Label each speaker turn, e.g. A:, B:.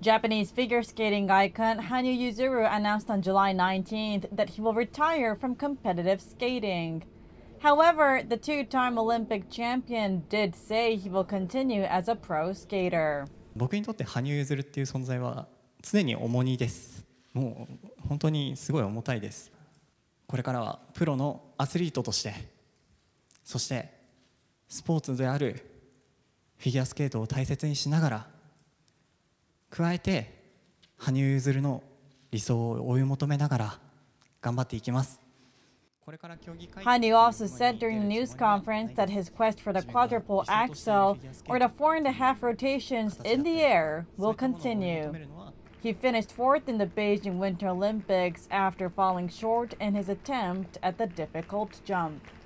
A: Japanese figure skating icon Hanyu Yuzuru announced on July 19th that he will retire from competitive skating. However, the two-time Olympic champion did say he will continue as a pro skater.
B: 僕にとって羽生結弦っていう存在は常に重荷です。もう本当にすごい重たいです。これからはプロのアスリートとして、そしてスポーツであるフィギュアスケートを大切にしながら、加えて羽生結弦の理想を追い求めながら頑張っていきます。
A: Hanyu also said during the news conference that his quest for the quadruple axel, or the 4.5 rotations in the air, will continue. He finished fourth in the Beijing Winter Olympics after falling short in his attempt at the difficult jump.